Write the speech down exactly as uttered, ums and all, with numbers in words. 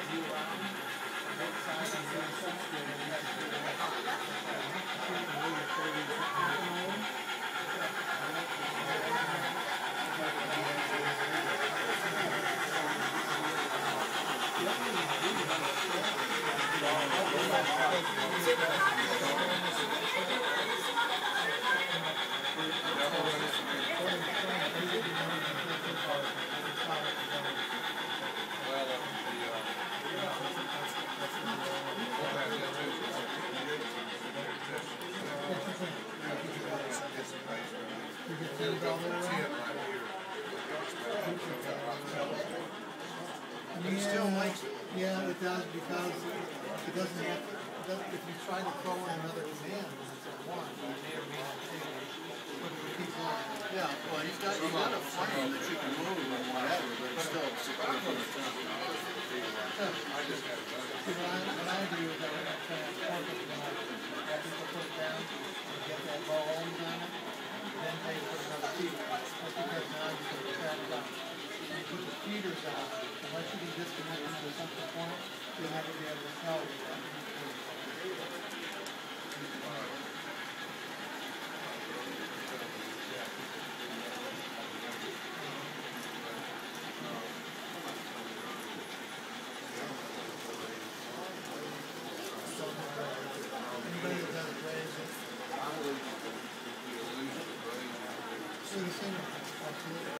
Yeah, it does, because it doesn't have, it doesn't, if you try to throw in another command when it's at one, you may or may not take it. But if it keeps going. Yeah, well, you've got, you've got a frame that you can move and whatever, but it's still secure from the top. Yeah. I just have See, what I, what I do is I transport it when I, after you put it down, and get that low ohms on it, then they put another feeder. That's because now you can track it up. You put the feeders on, unless you can disconnect them to something point, you'll never be able to tell you. Anybody that does grazing, so the same, absolutely.